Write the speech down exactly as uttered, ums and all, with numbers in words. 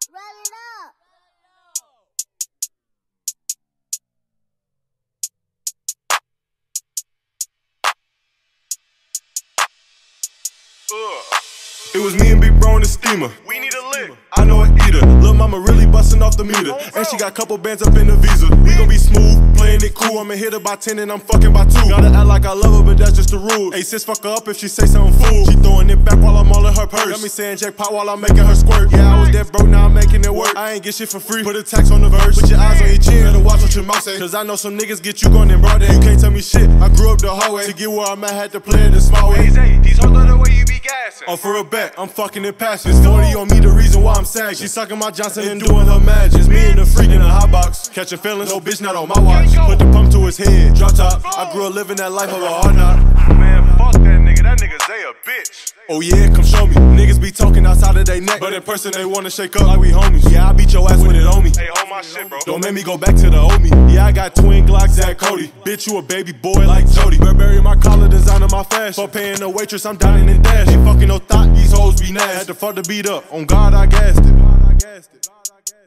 Run it up. It was me and Big Bro in the steamer. We need a lick. I know a eater. Lil' mama really bustin' off the meter. And she got couple bands up in the visa. We gon' be smooth, playing it cool. I'ma hit her by ten and I'm fucking by two. Gotta act like I love her, but that's just the rule. Hey sis, fuck her up if she say something fool. She throwing it back while I'm all in her purse. Got me saying jackpot while I'm making her squirt. Yeah, I was that broke, now I'm making it work. I ain't get shit for free. Put a tax on the verse. Put your eyes on your chin. Better watch what your mouth say. Cause I know some niggas get you gone and brought in. You can't tell me shit. I grew up the hallway. To get where I'm at, had to play it the small way. Hey Zay, these hoes love the way you be gassing. Oh, for a bet, I'm fucking in passion. forty on me, the reason why I'm sagging. She sucking my Johnson and doing her magic. Me and the freak in a hot box. Catching feelings, no bitch not on my watch. Put the pump to his head, drop top. I grew up living that life of a hard knock. Man, fuck that nigga, that nigga Zay a bitch. Oh yeah, come show me. Niggas be talking outside of their neck, but in person they wanna shake up like we homies. Yeah, I beat your ass with it on me. Hey, hold my shit, bro. Don't make me go back to the old me. Yeah, I got twin Glocks, Zach Cody. Bitch, you a baby boy like Jody. Burberry my collar, designer my fashion. For paying the waitress, I'm dining and dash. Ain't fucking no thought, these hoes be nasty. Had to fuck the beat up. On God, I gassed it.